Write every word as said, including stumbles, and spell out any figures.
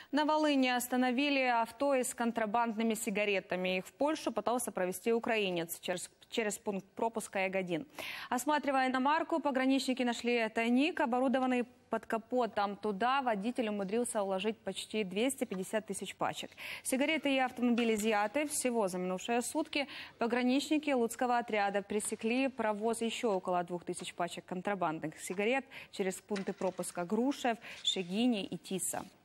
На Волыни остановили авто с контрабандными сигаретами. Их в Польшу пытался провести украинец через, через пункт пропуска Ягодин. Осматривая иномарку, пограничники нашли тайник, оборудованный под капотом. Туда водитель умудрился уложить почти двести пятьдесят тысяч пачек. Сигареты и автомобили изъяты. Всего за минувшие сутки пограничники Луцкого отряда пресекли провоз еще около двух тысяч пачек контрабандных сигарет через пункты пропуска Грушев, Шегини и Тиса.